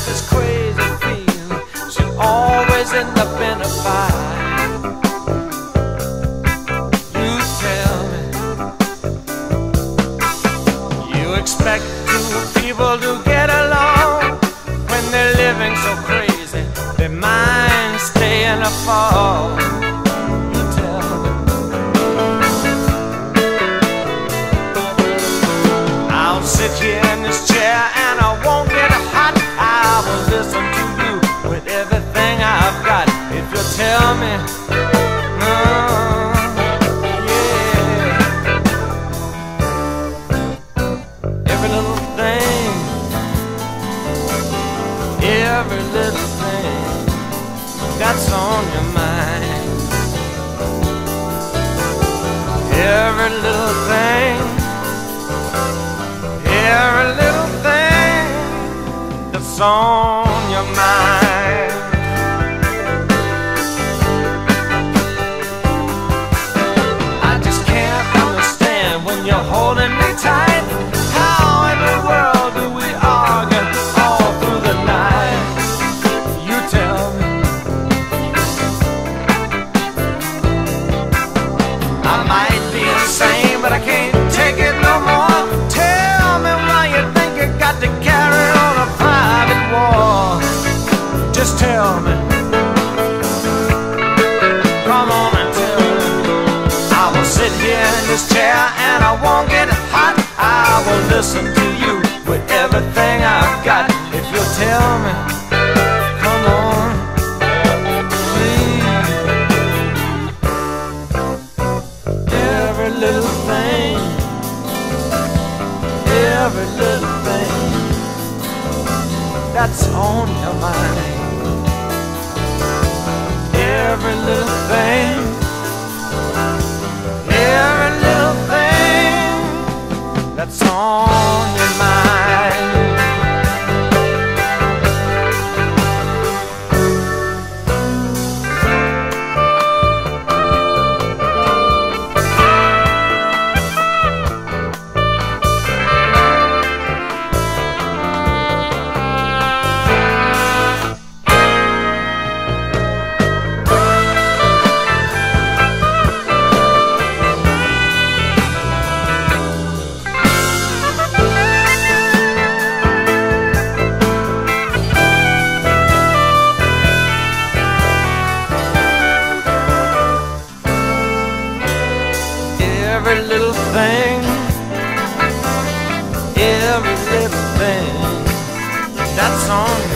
this crazy feeling should always end up in a fight. You tell me, you expect two people to get along when they're living so crazy, their minds stay in a fog. You tell me, I'll sit here in this chair and I won't get hot. I will listen to you with everything I've got. If you tell me, yeah, every little thing, every little thing that's on your mind, every little thing, every little thing that's on your mind. I just can't understand when you're holding me tight. How in the world do we argue all through the night? You tell me. I might be insane, but I can't take it no more. Tell me why you think you got to carry on a private war. Just tell me. Come on and tell me. I will sit here in this chair and I won't get hot. I will listen to you with everything I've got. If you'll tell me, come on, please. Every little thing, every little thing that's on your mind, every little thing, every little thing that's on your mind. Every little thing, every little thing that's on